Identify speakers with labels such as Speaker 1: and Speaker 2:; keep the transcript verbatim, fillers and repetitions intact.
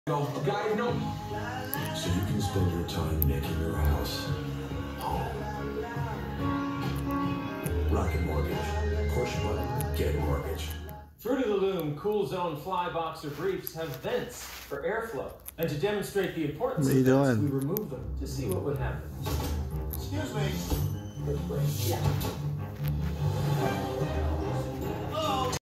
Speaker 1: No, guy, no.
Speaker 2: So you can spend your time making your house home. Rocket Mortgage. Push button, get mortgage.
Speaker 3: Fruit of the Loom Cool Zone Fly Boxer briefs have vents for airflow. And to demonstrate the importance
Speaker 4: What are
Speaker 3: of
Speaker 4: you
Speaker 3: vents,
Speaker 4: doing?
Speaker 3: we remove them to see what would happen.
Speaker 1: Excuse me.
Speaker 3: Yeah.